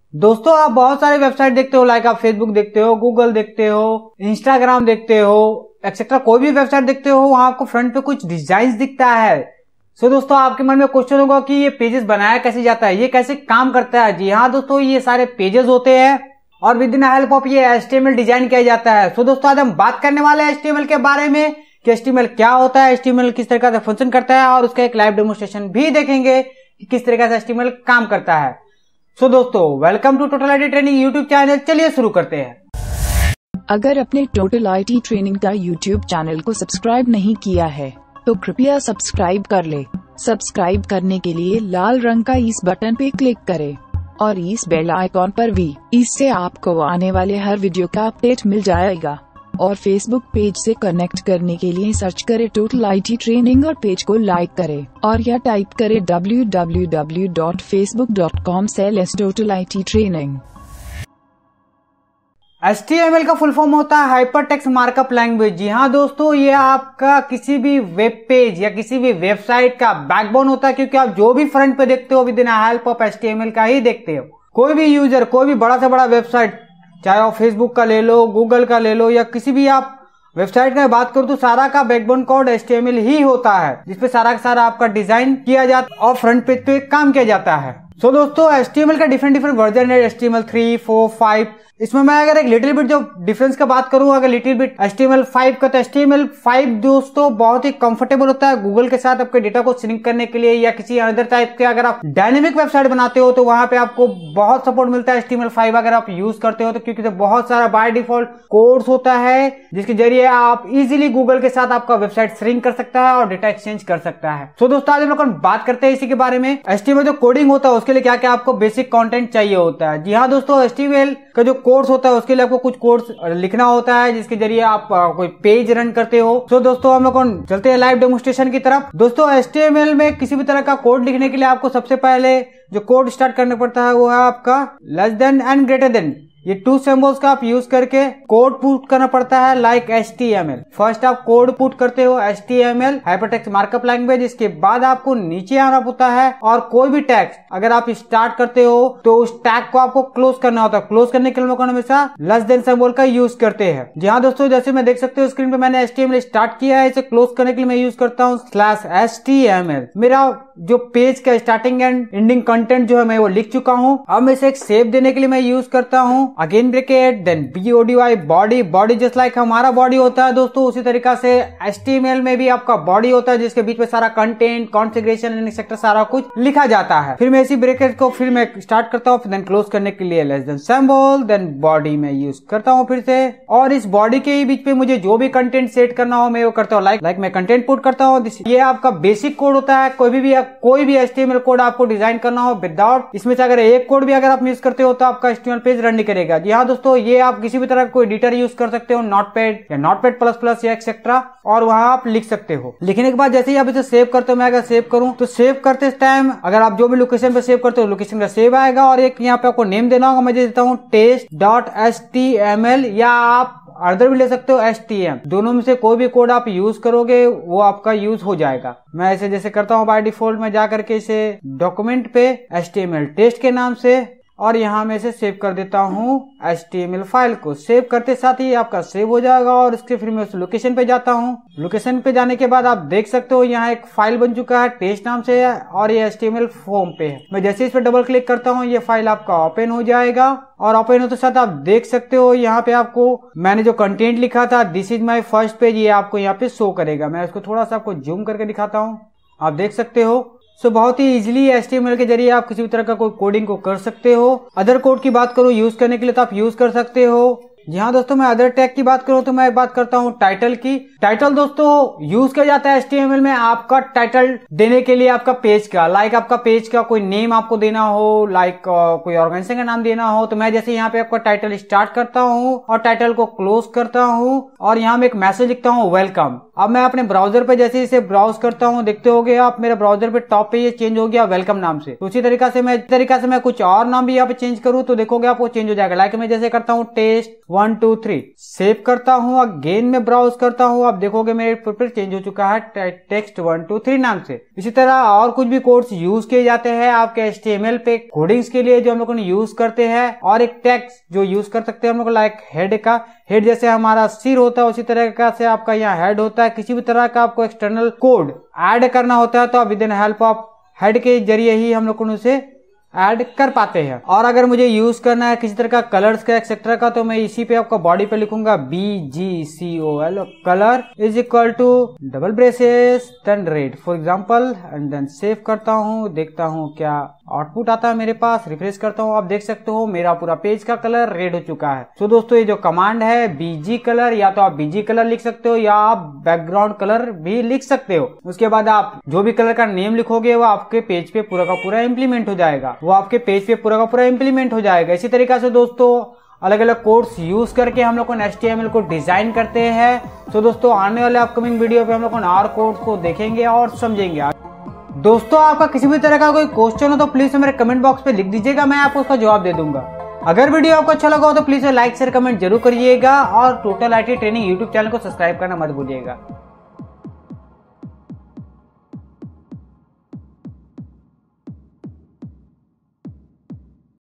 दोस्तों आप बहुत सारे वेबसाइट देखते हो, लाइक आप फेसबुक देखते हो, गूगल देखते हो, इंस्टाग्राम देखते हो, एक्सेट्रा कोई भी वेबसाइट देखते हो, वहां आपको फ्रंट पे कुछ डिजाइन दिखता है। सो दोस्तों आपके मन में क्वेश्चन होगा कि ये पेजेस बनाया कैसे जाता है, ये कैसे काम करता है। जी हाँ दोस्तों, ये सारे पेजेस होते हैं और विद इन हेल्प ऑफ ये HTML डिजाइन किया जाता है। सो दोस्तों आज हम बात करने वाले हैं HTML के बारे में कि HTML क्या होता है, HTML किस तरीके से फंक्शन करता है और उसका एक लाइव डेमोन्स्ट्रेशन भी देखेंगे कि किस तरीके से HTML काम करता है। सो दोस्तों welcome to total IT training YouTube channel. चलिए शुरू करते हैं। अगर अपने टोटल आईटी ट्रेनिंग का यूट्यूब चैनल को सब्सक्राइब नहीं किया है तो कृपया सब्सक्राइब कर ले। सब्सक्राइब करने के लिए लाल रंग का इस बटन पे क्लिक करें और इस बेल आइकॉन पर भी। इससे आपको आने वाले हर वीडियो का अपडेट मिल जाएगा। और फेसबुक पेज से कनेक्ट करने के लिए सर्च करें टोटल आईटी ट्रेनिंग और पेज को लाइक करें और या टाइप करें www.facebook.com/totalitytraining। HTML का फुल फॉर्म होता है हाइपरटेक्स्ट मार्कअप लैंग्वेज। जी हाँ दोस्तों, ये आपका किसी भी वेब पेज या किसी भी वेबसाइट का बैकबोन होता है, क्योंकि आप जो भी फ्रंट पे देखते हो with in help of HTML का ही देखते हो। कोई भी यूजर, कोई भी बड़ा से बड़ा वेबसाइट, चाहे आप फेसबुक का ले लो, गूगल का ले लो या किसी भी आप वेबसाइट का बात करो, तो सारा का बैकबोन कोड HTML ही होता है, जिसपे सारा का सारा आपका डिजाइन किया जाता है और फ्रंट पेज पे काम किया जाता है। सो दोस्तों HTML का डिफरेंट वर्जन है, HTML 3, 4, 5। इसमें मैं अगर एक लिटिल बिट जो डिफरेंस का बात करूं, अगर लिटिल बिट HTML 5 का, तो HTML 5 दोस्तों बहुत ही कंफर्टेबल होता है गूगल के साथ आपके डेटा को सिंक करने के लिए, या किसी अदर टाइप के अगर आप डायनेमिक वेबसाइट बनाते हो तो वहां पे आपको बहुत सपोर्ट मिलता है HTML 5 अगर आप यूज करते हो तो, क्योंकि बहुत सारा बाय डिफॉल्ट कोर्स होता है जिसके जरिए आप इजिली गूगल के साथ आपका वेबसाइट सिंक कर सकता है और डेटा एक्सचेंज कर सकता है। तो दोस्तों आज हम लोग बात करते हैं इसी के बारे में। HTML जो कोडिंग होता है उसके लिए क्या क्या आपको बेसिक कंटेंट चाहिए होता है। जी हाँ दोस्तों, HTML का जो कोर्स होता है उसके लिए आपको कुछ कोर्स लिखना होता है जिसके जरिए आप कोई पेज रन करते हो। तो दोस्तों हम लोग चलते हैं लाइव डेमोन्स्ट्रेशन की तरफ। दोस्तों HTML में किसी भी तरह का कोड लिखने के लिए आपको सबसे पहले जो कोड स्टार्ट करना पड़ता है वो है आपका less than and greater than. ये 2 सिंबल्स का आप यूज करके कोड पुट करना पड़ता है, लाइक HTML। फर्स्ट आप कोड पुट करते हो HTML हाइपरटेक्स्ट मार्कअप लैंग्वेज, इसके बाद आपको नीचे आना होता है और कोई भी टेक्स्ट अगर आप स्टार्ट करते हो तो उस टैग को आपको क्लोज करना होता है। क्लोज करने के लिए हम हमेशा लेस देन सिंबल का यूज करते हैं। जी हाँ दोस्तों, जैसे मैं देख सकते हो स्क्रीन पे मैंने HTML स्टार्ट किया है, इसे क्लोज करने के लिए मैं यूज करता हूँ /HTML। मेरा जो पेज का स्टार्टिंग एंड एंडिंग कंटेंट जो है मैं वो लिख चुका हूँ। अब मैं इसे एक सेव देने के लिए मैं यूज करता हूँ again bracket then BODY body. Body just like हमारा बॉडी होता है दोस्तों, उसी तरीका से HTML में भी आपका बॉडी होता है जिसके बीच में सारा कंटेंट, कॉन्फ़िगरेशन एंड एक्सेट्रा सारा कुछ लिखा जाता है। फिर मैं इसी ब्रैकेट को फिर मैं स्टार्ट करता हूँ, देन क्लोज करने के लिए less than symbol, then body में यूज करता हूँ फिर से। और इस बॉडी के बीच में मुझे जो भी कंटेंट सेट करना हो मैं वो करता हूँ, लाइक मैं कंटेंट पुट करता हूँ। ये आपका बेसिक कोड होता है। कोई भी HTML कोड आपको डिजाइन करना हो विदाउट इसमें से अगर एक कोड भी अगर आप मिस करते हो तो आपका HTML पेज रन नहीं करेगा। जी हाँ दोस्तों, ये आप किसी भी तरह का कोई एडिटर यूज कर सकते हो, नोटपैड या नोटपैड++ या एक्सेट्रा, और वहां आप लिख सकते हो। लिखने के बाद जैसे ही आप इसे सेव करते हो, मैं अगर सेव करूं तो सेव करते टाइम अगर आप जो भी लोकेशन पे सेव करते हो लोकेशन का सेव आएगा और एक यहाँ पे आपको नेम देना होगा। मैं देता हूँ test.html या आप अदर भी ले सकते हो HTML। दोनों में से कोई भी कोड आप यूज करोगे वो आपका यूज हो जाएगा। मैं ऐसे जैसे करता हूँ बाय डिफॉल्ट में जा करके इसे डॉक्यूमेंट पे HTML टेस्ट के नाम से, और यहाँ मैं इसे सेव कर देता हूँ HTML फाइल को। सेव करते साथ ही आपका सेव हो जाएगा और इसके फिर मैं उस लोकेशन पे जाता हूँ। लोकेशन पे जाने के बाद आप देख सकते हो यहाँ एक फाइल बन चुका है टेस्ट नाम से और ये HTML फॉर्म पे है। मैं जैसे इस पर डबल क्लिक करता हूँ ये फाइल आपका ओपन हो जाएगा और ओपन होते साथ आप देख सकते हो यहाँ पे आपको मैंने जो कंटेंट लिखा था this is my first page, ये आपको यहाँ पे शो करेगा। मैं इसको थोड़ा सा आपको जूम करके दिखाता हूँ, आप देख सकते हो। सो बहुत ही इजीली HTML के जरिए आप किसी भी तरह का कोई कोडिंग को कर सकते हो। अदर कोड की बात करूं यूज करने के लिए तो आप यूज कर सकते हो। जी हाँ दोस्तों, मैं अदर टैग की बात करूं तो मैं बात करता हूं टाइटल की। टाइटल दोस्तों यूज किया जाता है HTML में आपका टाइटल देने के लिए आपका पेज का, लाइक आपका पेज का कोई नेम आपको देना हो, लाइक कोई ऑर्गेनाइजेशन का नाम देना हो। तो मैं जैसे यहाँ पे आपका टाइटल स्टार्ट करता हूँ और टाइटल को क्लोज करता हूँ और यहाँ में एक मैसेज लिखता हूँ वेलकम। अब मैं अपने ब्राउजर पे जैसे इसे ब्राउज करता हूँ, देखते होगे आप मेरे ब्राउजर पे टॉप पे ये चेंज हो गया वेलकम नाम से। तो उसी तरीका से मैं कुछ और नाम भी यहाँ पे चेंज करूँ तो देखोगे आपको चेंज हो जाएगा। लाइक मैं जैसे करता हूँ टेस्ट 1 2 3 सेव करता हूँ, अगेन में ब्राउज करता हूँ। आप देखोगे मेरे प्रोफाइल चेंज हो चुका है टेक्स्ट 1 2 3 नाम से। इसी तरह और कुछ भी कोड्स यूज किए जाते हैं आपके HTML पे कोडिंग्स के लिए जो हम लोग यूज करते हैं, और एक टेक्स्ट जो यूज कर सकते हैं हम लोग लाइक हेड का। हेड जैसे हमारा सिर होता है उसी तरह का से आपका यहाँ हेड होता है। किसी भी तरह का आपको एक्सटर्नल कोड ऐड करना होता है तो with in help of head के जरिए ही हम लोग उसे ऐड कर पाते हैं। और अगर मुझे यूज करना है किसी तरह का कलर्स का एक्सेट्रा का, तो मैं इसी पे आपका बॉडी पे लिखूंगा BGCOL, colour is equal to double braces then red for example, and then save करता हूँ। देखता हूँ क्या आउटपुट आता है मेरे पास, रिफ्रेश करता हूँ। आप देख सकते हो मेरा पूरा पेज का कलर रेड हो चुका है। तो दोस्तों ये जो कमांड है BG कलर, या तो आप BG कलर लिख सकते हो या आप बैकग्राउंड कलर भी लिख सकते हो। उसके बाद आप जो भी कलर का नेम लिखोगे वो आपके पेज पे पूरा का पूरा इम्प्लीमेंट हो जाएगा, वो आपके पेज पे पूरा का पूरा इम्प्लीमेंट हो जाएगा। इसी तरीके से दोस्तों अलग अलग कोड्स यूज करके हम लोग HTML को डिजाइन करते हैं। तो दोस्तों आने वाले अपकमिंग वीडियो पे हम लोग और कोड्स को देखेंगे और समझेंगे। दोस्तों आपका किसी भी तरह का कोई क्वेश्चन हो तो प्लीज मेरे कमेंट बॉक्स पे लिख दीजिएगा, मैं आपको उसका जवाब दे दूंगा। अगर वीडियो आपको अच्छा लगा हो तो प्लीज लाइक शेयर कमेंट जरूर करिएगा, और total IT training YouTube channel को सब्सक्राइब करना मत भूलिएगा।